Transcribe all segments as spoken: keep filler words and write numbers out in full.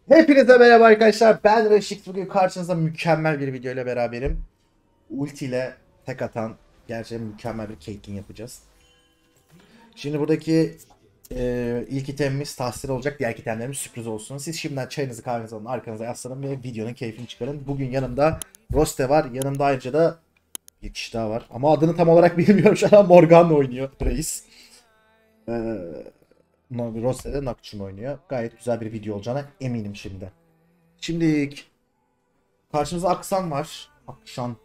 Hepinize merhaba arkadaşlar. Ben Reşit. Bugün karşınızda mükemmel bir video ile beraberim. Ulti ile tek atan gerçekten mükemmel bir Caitlyn yapacağız. Şimdi buradaki e, ilk itemimiz tahsil olacak. Diğer itemlerimiz sürpriz olsun. Siz şimdiden çayınızı kahvenizi alın, arkanıza yaslanın ve videonun keyfini çıkarın. Bugün yanımda Roste var. Yanımda ayrıca da bir kişi daha var. Ama adını tam olarak bilmiyorum. Şu an Morgan'la oynuyor reis. Ee, Roste de Nocturne oynuyor. Gayet güzel bir video olacağına eminim şimdi. Şimdi karşımıza Aksan var. Akşan.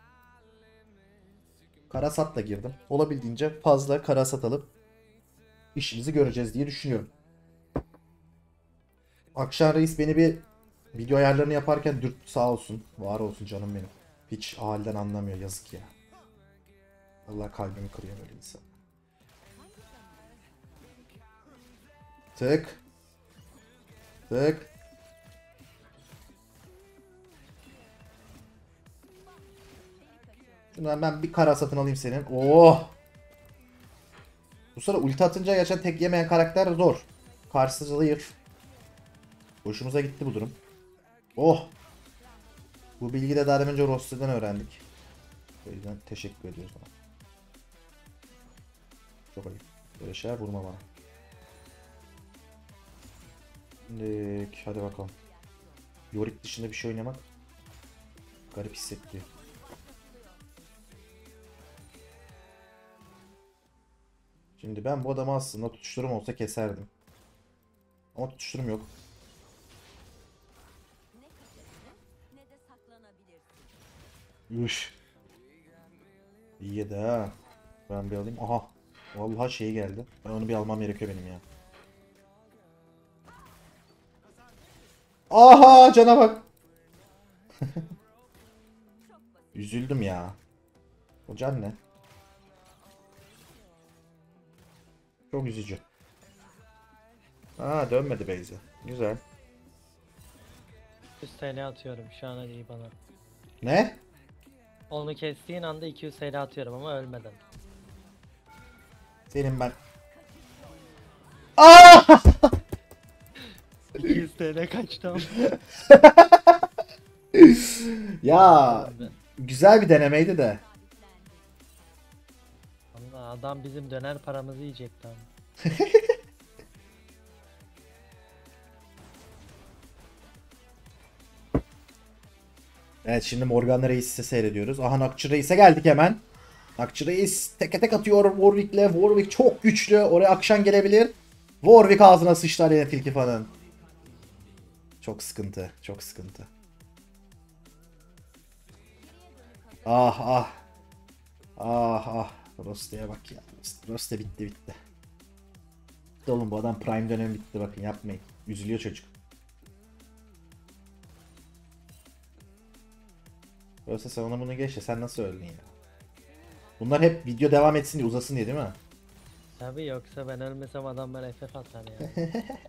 Karasat'la girdim. Olabildiğince fazla Karasat alıp işimizi göreceğiz diye düşünüyorum. Akşan Reis beni bir video ayarlarını yaparken dürttü, sağ olsun. Var olsun canım benim. Hiç halden anlamıyor, yazık ya. Allah kalbimi kırıyor böyle insan. Tık. Tık. Şundan ben bir Karasat'ın alayım senin. Oh! Bu sıra ulti atınca gerçekten tek yemeyen karakter zor. Karşısı zayıf. Hoşumuza gitti bu durum. Oh! Bu bilgiyi de daha önce Roster'dan öğrendik. O yüzden teşekkür ediyoruz ona. Çok ayıp. Böyle şeyler vurma bana. Şimdi hadi bakalım. Yorick dışında bir şey oynamak garip hissettiriyor. Şimdi ben bu adamı aslında tutuşturum olsa keserdim. Ama tutuşturum yok. Üş. İyi de ha. Ben bir alayım. Aha. Vallahi şey geldi. Ben onu bir almam gerekiyor benim ya. Aha, cana bak. Üzüldüm ya. O can ne? Çok üzücü. Aa, dönmedi Beyza. Güzel. iki yüz T L atıyorum şu an iyi bana. Ne? Onu kestiğin anda iki yüz T L atıyorum ama ölmeden. Senin ben. Aa! iki yüz T L kaçtı ama. Ya Öldü. güzel bir denemeydi de. Allah adam bizim döner paramızı yiyecekti ama. Evet, şimdi Morgan Reis'i seyrediyoruz. Aha, Nakçı Reis'e geldik hemen. Nakçı Reis teke tek atıyor Warwick'le. Warwick çok güçlü. Oraya akşam gelebilir. Warwick ağzına sıçtı Aleyna Tilkifan'ın. Çok sıkıntı. Çok sıkıntı. Ah ah. Ah ah. Roste'ye bak ya. Roste bitti bitti. Bitti oğlum, bu adam prime dönemi bitti, bakın yapmayın. Üzülüyor çocuk. Roste sen ona bunu geç de sen nasıl öldün ya? Bunlar hep video devam etsin diye, uzasın diye değil mi? Tabi yoksa ben ölmesem adam bana F F atar ya.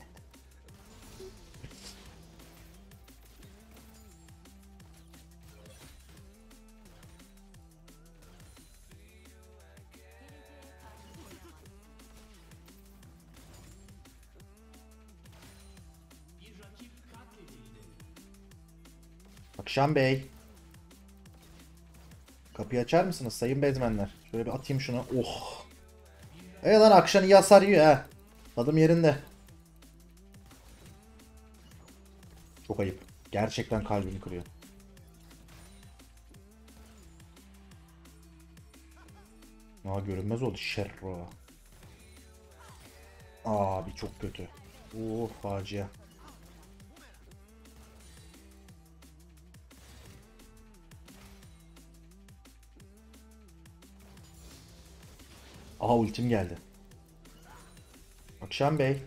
Akşam Bey. Kapıyı açar mısınız sayın bezmenler? Şöyle bir atayım şuna. Oh. Evet lan, Akşam iyi hasar yiyor ha. Tadım yerinde. Çok ayıp. Gerçekten kalbimi kırıyor. Aa, görünmez oldu. Şerro. Abi çok kötü. Oh, facia. Aha, ultim geldi. Akşam Bey.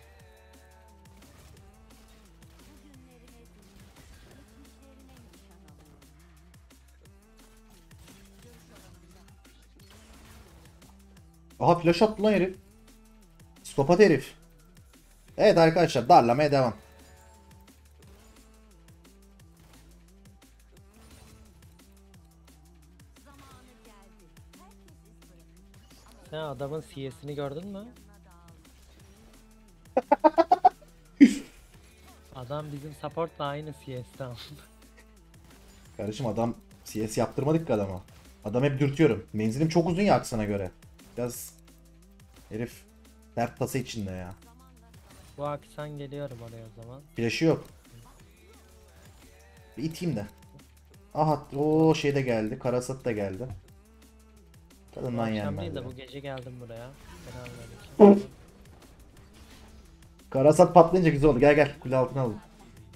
Aha, flash attı lan herif. Psikopat herif. Evet arkadaşlar, darlamaya devam. Sen adamın C S'ini gördün mü? Adam bizim supportla aynı C S'ten. Kardeşim adam C S yaptırmadık ki adama. Adam hep dürtüyorum. Menzilim çok uzun ya aksana göre. Biraz herif dert tası içinde ya. Bu aksan geliyorum oraya o zaman. Flash'ı yok. Bir iteyim de. Aha o şey de geldi. Karasat da geldi. Bu Kadından akşam yenmez değil de ya. bu gece geldim buraya. Selamünaleyküm. Karasat patlayınca güzel oldu. Gel gel kule altına alalım.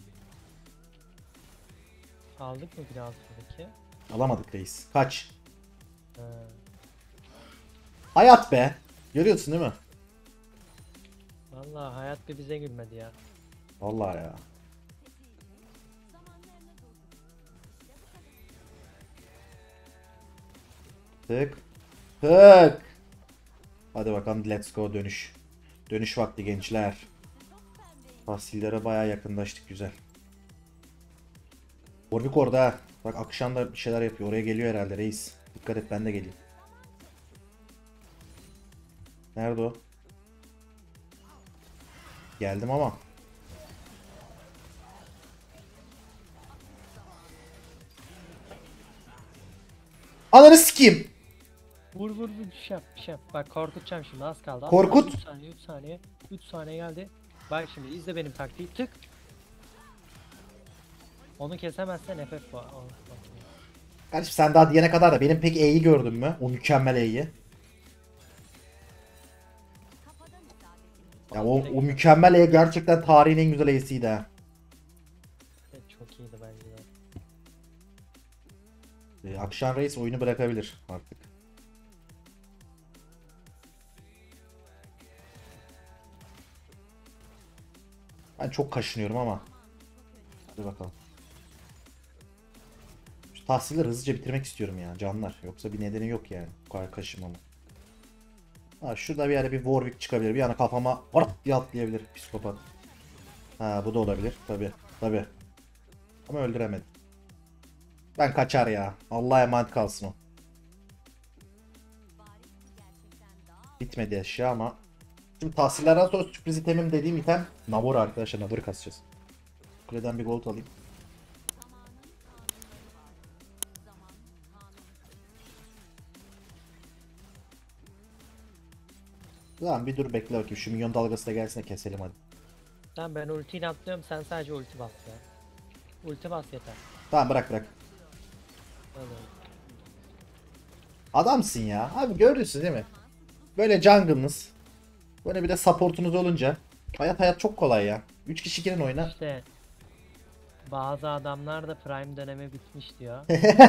Aldık mı bir altındaki? Alamadık reis. Kaç. He. Hayat be. Görüyorsun değil mi? Vallahi hayat bir bize gülmedi ya. Vallahi ya. Tık. Tık. Hadi bakalım let's go dönüş. Dönüş vakti gençler. Tahsillere bayağı yakınlaştık güzel. Warwick orada ha. Bak akşam da bir şeyler yapıyor. Oraya geliyor herhalde reis. Dikkat et ben de geleyim. Nerede o? Geldim ama. Ananı sikeyim. Vur vur vur şey yap şey yap. Bak korkutacağım şimdi az kaldı. Az Korkut. kaldı. üç saniye üç saniye. üç saniye geldi. Bak şimdi izle benim taktiği tık. Onu kesemezsen F F var. Oh, okey. Kardeşim sen daha diyene kadar da benim pek E'yi gördün mü? O mükemmel E'yi. Ya o, o mükemmel E gerçekten tarihin en güzel E'siydi ha. Evet, çok iyiydi bence de. Ee, Akşam Reis oyunu bırakabilir artık. Ben çok kaşınıyorum ama. Hadi bakalım. Şu tahsilleri hızlıca bitirmek istiyorum ya canlar. Yoksa bir nedeni yok yani. Bu kadar kaşımama. Ha, şurada bir yere bir Warwick çıkabilir. Bir yana kafama hop diye atlayabilir psikopat. Ha bu da olabilir. Tabi. Tabi. Ama öldüremedim. Ben kaçar ya. Allah'a emanet kalsın o. Bitmedi eşya ama. Şimdi tahsillerden sonra sürpriz itemim dediğim item Nabor arkadaşlar. Nabor'u kasacağız. Kuleden bir gold alayım. Lan bir dur bekle bakayım. Şu minyon dalgası da gelsin de keselim hadi. Tamam ben ultiyle atlıyorum sen sadece ulti bas ya. Ulti bas yeter. Tamam bırak bırak. Öyle. Adamsın ya. Abi görüyorsun değil mi? Böyle jungle'ınız. Böyle bir de supportunuz olunca. Hayat hayat çok kolay ya. üç kişi girin oyuna. İşte bazı adamlar da prime dönemi bitmiş diyor.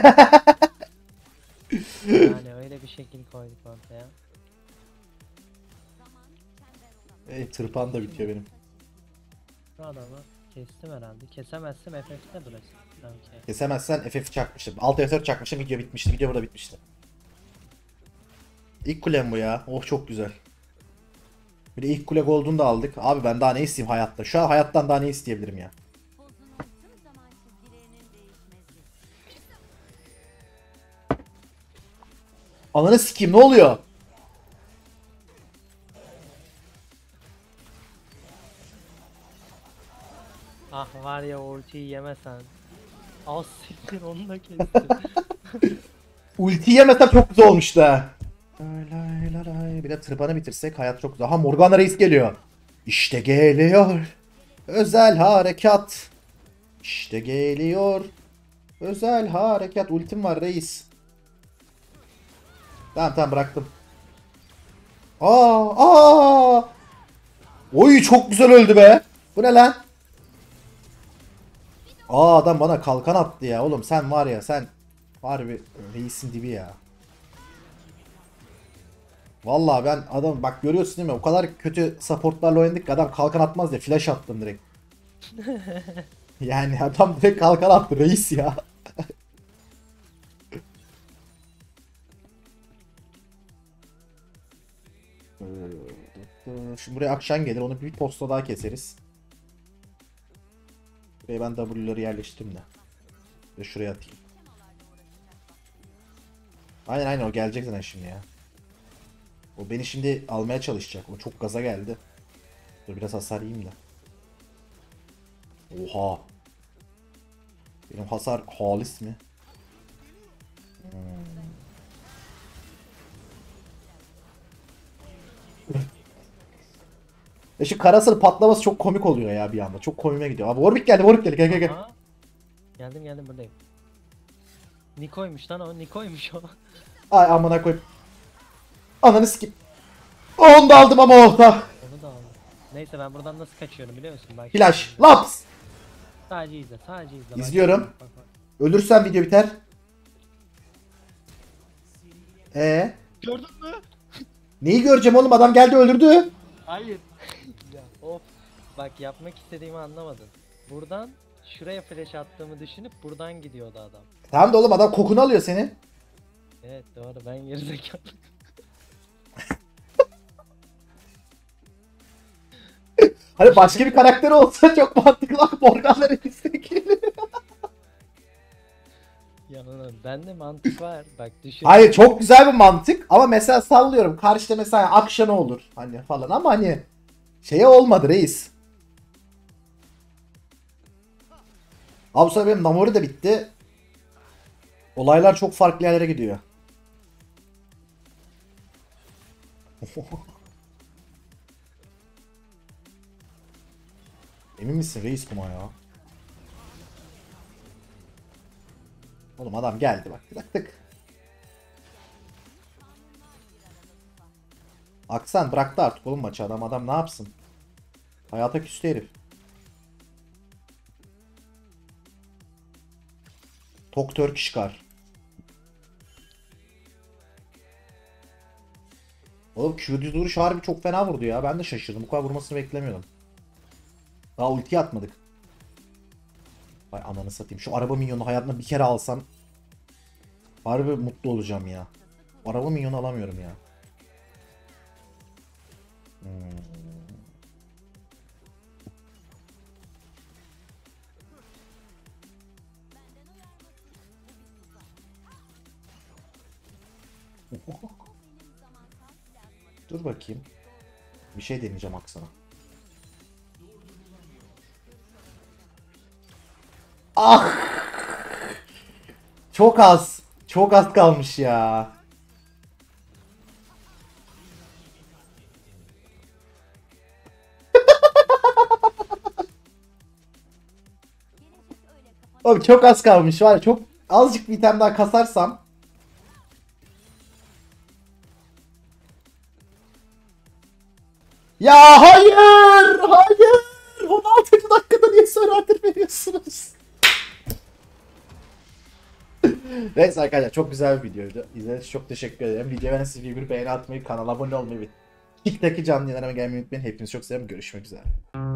Yani öyle bir şekil koyduk ortaya. E, tırpan da bitiyor benim. Bu adamı kestim herhalde. Kesemezsem F F'de burası. Okay. Kesemezsen F F çakmıştım. altı F dört çakmışım video bitmişti. Video burada bitmişti. İlk kulem bu ya. Oh çok güzel. Bir de ilk kule gold'unu da aldık. Abi ben daha ne isteyeyim hayatta? Şu an hayattan daha ne isteyebilirim ya? Ananı sikeyim ne oluyor? Ah var ya ultiyi yemesen. Az siktir onu da kestim. Ulti yemesem çok güzel olmuştu ha. Lay lay lay. Bir de tırpanı bitirsek hayat çok güzel. Ha Morgana Reis geliyor. İşte geliyor. Özel harekat. İşte geliyor. Özel harekat. Ultim var reis. Tamam tamam bıraktım. Aa aa. Oy çok güzel öldü be. Bu ne lan? Aa adam bana kalkan attı ya. Oğlum sen var ya sen harbi reisin dibi ya. Vallahi ben adam bak görüyorsun değil mi? O kadar kötü supportlarla oynadık ki adam kalkan atmaz diye flash attım direkt. Yani adam direkt kalkan attı reis ya. Şimdi buraya akşam gelir onu bir posta daha keseriz. Buraya ben W'ları yerleştireyim de. Ve şuraya atayım. Aynen aynen o gelecek zaten şimdi ya. O beni şimdi almaya çalışacak. O çok gaza geldi. Dur biraz hasar yiyeyim de. Oha. Benim hasar halis mi? E şu karasır patlaması çok komik oluyor ya bir anda. Çok komiğime gidiyor. Abi Warwick geldi, Warwick geldi. Gel gel gel. Aha. Geldim geldim buradayım. Niko'ymuş lan o, Niko'ymuş o. Ay amına koyayım. Ananı sikeyim. Onu da aldım ama oldu. Onu da aldım. Neyse ben buradan nasıl kaçıyorum biliyor musun? Bak Flash. şimdi. Laps. Sadece izle, sadece izle. Bak, İzliyorum. bak, bak. Ölürsem video biter. Ee, Gördün mü? neyi göreceğim oğlum? Adam geldi öldürdü. Hayır. Ya of. Bak yapmak istediğimi anlamadın. Buradan şuraya flash attığımı düşünüp buradan gidiyordu adam. Tamam da oğlum adam kokunu alıyor seni. Evet doğru, ben gerizekalı. Hani başka bir karakter olsa çok mantıklı. Bak Morgan'ların istek. Ya oğlum bende mantık var. Bak düşün. Hayır çok güzel bir mantık ama mesela sallıyorum. Karşıda mesela akşamı olur hani falan ama hani şeye olmadı reis. Abi bu sefer benim Namori de bitti. Olaylar çok farklı yerlere gidiyor. Emin misin reis buna ya? Oğlum adam geldi bak. Tık tık. Aksan bıraktı artık oğlum maçı adam. Adam ne yapsın? Hayata küstü herif. Tok Turkish Car. Oğlum Q düz vuruş harbi çok fena vurdu ya. Ben de şaşırdım. Bu kadar vurmasını beklemiyordum. Daha ulti atmadık. Vay ananı satayım. Şu araba minyonu hayatımda bir kere alsam harbi mutlu olacağım ya. Araba minyonu alamıyorum ya. Hmm. Dur bakayım. Bir şey deneyeceğim Aksan'a. Ah! Çok az. Çok az kalmış ya. Oğlum çok az kalmış var ya, çok azıcık bir item daha kasarsam. Ya hayır! Hayır! on altıncı dakikada niye surrender veriyorsunuz? Neyse arkadaşlar çok güzel bir videoydu. İzlediğiniz için çok teşekkür ederim. Videoya ben size bir beğeni atmayı, kanala abone olmayı ve TikTok'taki canlı yayınlarıma gelmeyi unutmayın. Hepinizi çok seviyorum. Görüşmek üzere.